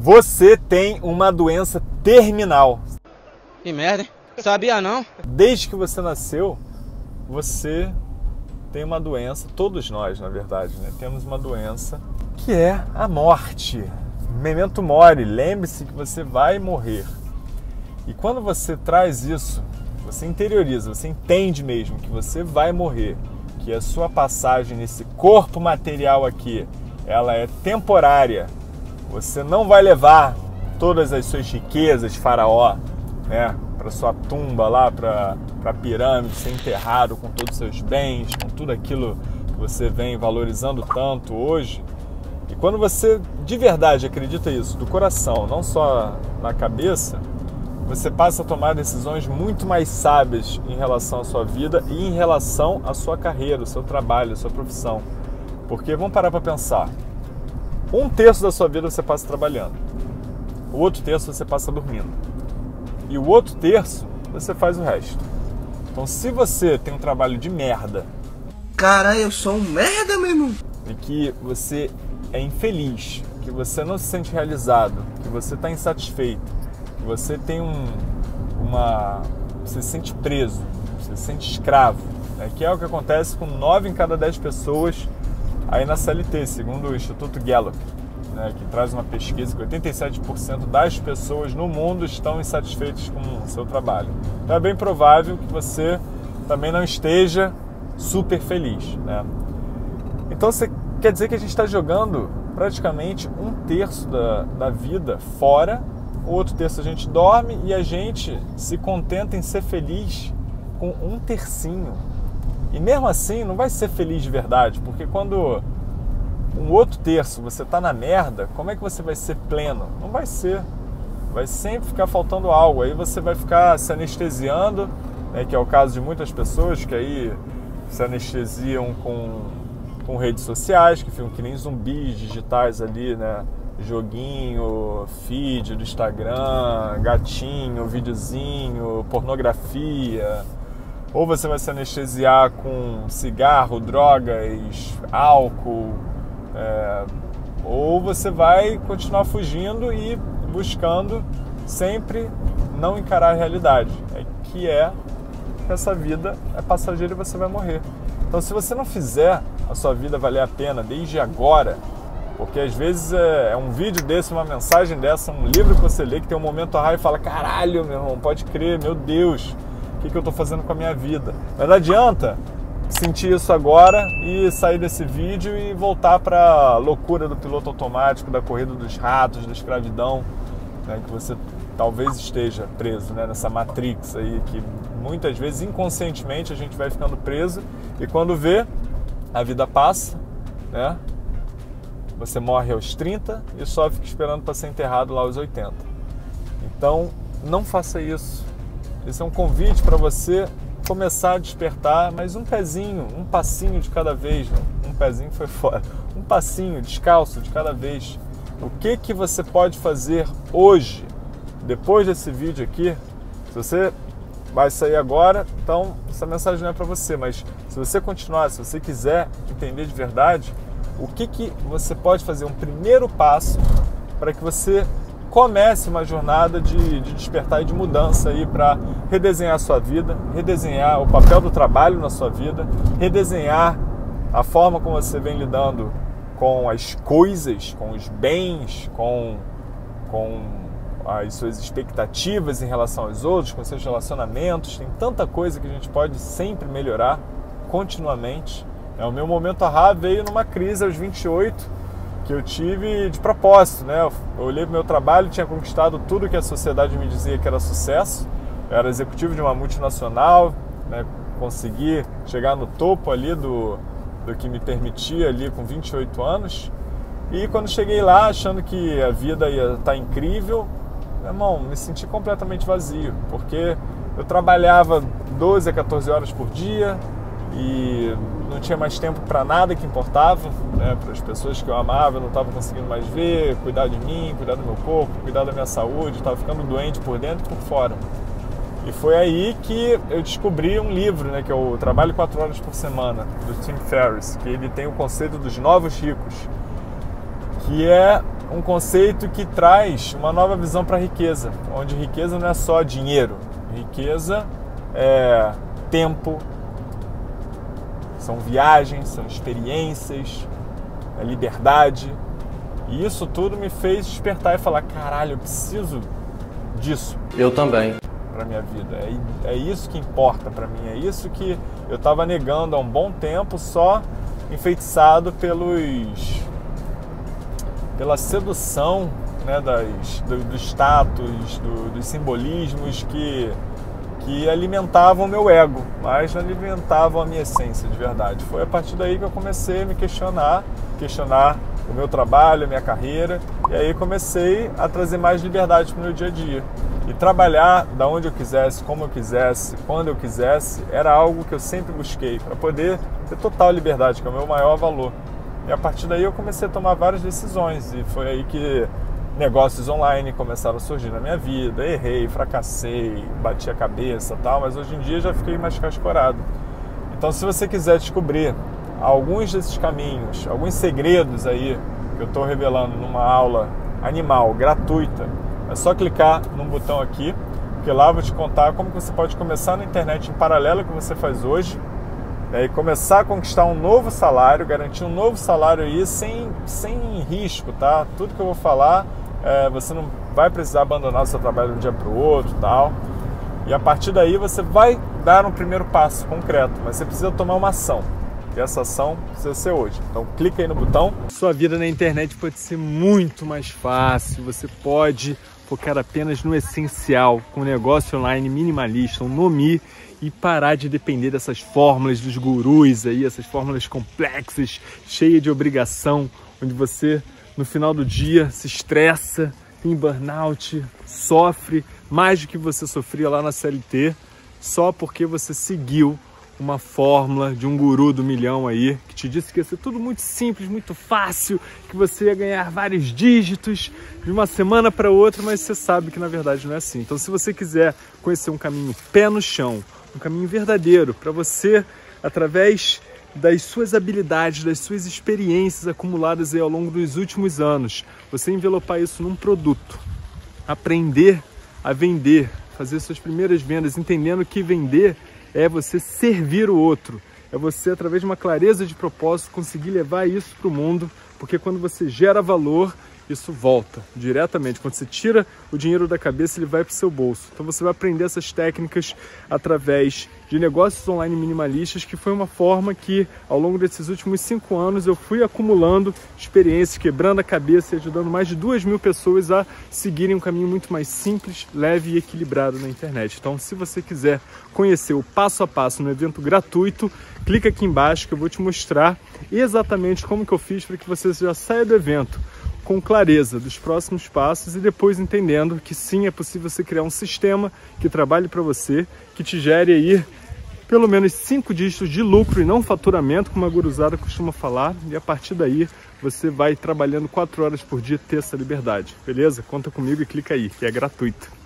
Você tem uma doença terminal. Que merda, hein? Sabia não? Desde que você nasceu, você tem uma doença, todos nós, na verdade, né? Temos uma doença que é a morte. Memento mori, lembre-se que você vai morrer. E quando você traz isso, você interioriza, você entende mesmo que você vai morrer, que a sua passagem nesse corpo material aqui, ela é temporária. Você não vai levar todas as suas riquezas, faraó, né, para sua tumba lá, para a pirâmide, ser enterrado com todos os seus bens, com tudo aquilo que você vem valorizando tanto hoje. E quando você de verdade acredita isso, do coração, não só na cabeça, você passa a tomar decisões muito mais sábias em relação à sua vida e em relação à sua carreira, ao seu trabalho, à sua profissão. Porque vamos parar para pensar. 1/3 da sua vida você passa trabalhando. O outro terço você passa dormindo. E o outro terço você faz o resto. Então se você tem um trabalho de merda... Caralho, eu sou um merda, meu irmão. E que você é infeliz, que você não se sente realizado, que você está insatisfeito, que você tem você se sente preso, você se sente escravo, né? Que é o que acontece com 9 em cada 10 pessoas aí na CLT, segundo o Instituto Gallup, né, que traz uma pesquisa que 87% das pessoas no mundo estão insatisfeitas com o seu trabalho. Então é bem provável que você também não esteja super feliz, né? Então você quer dizer que a gente está jogando praticamente 1/3 da vida fora, o outro terço a gente dorme e a gente se contenta em ser feliz com 1/3. E mesmo assim não vai ser feliz de verdade, porque quando um outro terço você tá na merda, como é que você vai ser pleno? Não vai ser. Vai sempre ficar faltando algo. Aí você vai ficar se anestesiando, né, que é o caso de muitas pessoas que aí se anestesiam com redes sociais, que ficam que nem zumbis digitais ali, né? Joguinho, feed do Instagram, gatinho, videozinho, pornografia. Ou você vai se anestesiar com cigarro, drogas, álcool, ou você vai continuar fugindo e buscando sempre não encarar a realidade, que é que essa vida é passageira e você vai morrer. Então se você não fizer a sua vida valer a pena desde agora, porque às vezes é um vídeo desse, uma mensagem dessa, um livro que você lê que tem um momento a raio e fala, caralho, meu irmão, pode crer, meu Deus, o que eu estou fazendo com a minha vida? Mas não adianta sentir isso agora e sair desse vídeo e voltar para a loucura do piloto automático, da corrida dos ratos, da escravidão, né, que você talvez esteja preso, né, nessa matrix aí, que muitas vezes inconscientemente a gente vai ficando preso e quando vê, a vida passa, né, você morre aos 30 e só fica esperando para ser enterrado lá aos 80. Então, não faça isso. Esse é um convite para você começar a despertar, mas um pezinho, um passinho de cada vez. Um pezinho foi fora. Um passinho, descalço de cada vez. O que você pode fazer hoje, depois desse vídeo aqui? Se você vai sair agora, então essa mensagem não é para você, mas se você continuar, se você quiser entender de verdade, o que você pode fazer, um primeiro passo para que você comece uma jornada de despertar e de mudança aí para redesenhar a sua vida, redesenhar o papel do trabalho na sua vida, redesenhar a forma como você vem lidando com as coisas, com os bens, com as suas expectativas em relação aos outros, com seus relacionamentos. Tem tanta coisa que a gente pode sempre melhorar continuamente. O meu momento ahá veio numa crise aos 28, que eu tive de propósito, né? Eu olhei para o meu trabalho, tinha conquistado tudo que a sociedade me dizia que era sucesso. Eu era executivo de uma multinacional, né? Consegui chegar no topo ali do que me permitia ali com 28 anos. E quando cheguei lá, achando que a vida ia estar incrível, meu irmão, me senti completamente vazio, porque eu trabalhava 12 a 14 horas por dia e não tinha mais tempo para nada que importava, né? Para as pessoas que eu amava, eu não estava conseguindo mais ver, cuidar de mim, cuidar do meu corpo, cuidar da minha saúde, estava ficando doente por dentro e por fora. E foi aí que eu descobri um livro, né, que é o Trabalho 4 Horas por Semana, do Tim Ferriss, que ele tem o conceito dos novos ricos, que é um conceito que traz uma nova visão para a riqueza, onde riqueza não é só dinheiro, riqueza é tempo, são viagens, são experiências, é liberdade. E isso tudo me fez despertar e falar, caralho, eu preciso disso. Eu também. Para minha vida. É isso que importa para mim, é isso que eu estava negando há um bom tempo, só enfeitiçado pela sedução, né, do status, dos simbolismos que alimentavam o meu ego, mas não alimentavam a minha essência de verdade. Foi a partir daí que eu comecei a me questionar o meu trabalho, a minha carreira, e aí comecei a trazer mais liberdade para o meu dia a dia. E trabalhar da onde eu quisesse, como eu quisesse, quando eu quisesse, era algo que eu sempre busquei, para poder ter total liberdade, que é o meu maior valor. E a partir daí eu comecei a tomar várias decisões, e foi aí que negócios online começaram a surgir na minha vida. Errei, fracassei, bati a cabeça e tal, mas hoje em dia já fiquei mais cascorado. Então, se você quiser descobrir alguns desses caminhos, alguns segredos aí que eu estou revelando numa aula animal, gratuita, é só clicar num botão aqui, porque lá eu vou te contar como que você pode começar na internet em paralelo ao que você faz hoje, né, e começar a conquistar um novo salário, garantir um novo salário aí sem risco, tá? Tudo que eu vou falar, você não vai precisar abandonar o seu trabalho de um dia para o outro e tal. E a partir daí você vai dar um primeiro passo concreto, mas você precisa tomar uma ação. E essa ação precisa ser hoje. Então clica aí no botão. Sua vida na internet pode ser muito mais fácil. Você pode focar apenas no essencial, com um negócio online minimalista, um Nomi, e parar de depender dessas fórmulas dos gurus aí, essas fórmulas complexas, cheias de obrigação, onde você no final do dia se estressa, tem burnout, sofre mais do que você sofria lá na CLT, só porque você seguiu uma fórmula de um guru do milhão aí, que te disse que ia ser tudo muito simples, muito fácil, que você ia ganhar vários dígitos de uma semana para outra, mas você sabe que na verdade não é assim. Então, se você quiser conhecer um caminho pé no chão, um caminho verdadeiro para você, através das suas habilidades, das suas experiências acumuladas aí ao longo dos últimos anos, você envelopar isso num produto, aprender a vender, fazer suas primeiras vendas, entendendo que vender é você servir o outro, é você, através de uma clareza de propósito, conseguir levar isso para o mundo, porque quando você gera valor, isso volta diretamente. Quando você tira o dinheiro da cabeça, ele vai para o seu bolso. Então você vai aprender essas técnicas através de negócios online minimalistas, que foi uma forma que, ao longo desses últimos 5 anos, eu fui acumulando experiências, quebrando a cabeça e ajudando mais de 2.000 pessoas a seguirem um caminho muito mais simples, leve e equilibrado na internet. Então, se você quiser conhecer o passo a passo no evento gratuito, clica aqui embaixo que eu vou te mostrar exatamente como que eu fiz para que você já saia do evento com clareza dos próximos passos e depois entendendo que sim, é possível você criar um sistema que trabalhe para você, que te gere aí pelo menos 5 dígitos de lucro e não faturamento, como a guruzada costuma falar, e a partir daí você vai trabalhando 4 horas por dia ter essa liberdade, beleza? Conta comigo e clica aí, que é gratuito.